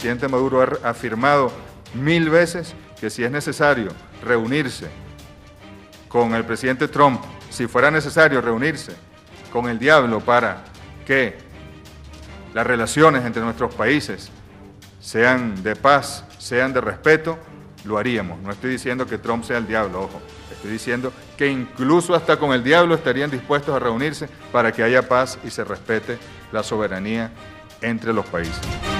presidente Maduro ha afirmado 1000 veces que si es necesario reunirse con el presidente Trump, si fuera necesario reunirse con el diablo para que las relaciones entre nuestros países sean de paz, sean de respeto, lo haríamos. No estoy diciendo que Trump sea el diablo, ojo. Estoy diciendo que incluso hasta con el diablo estarían dispuestos a reunirse para que haya paz y se respete la soberanía entre los países.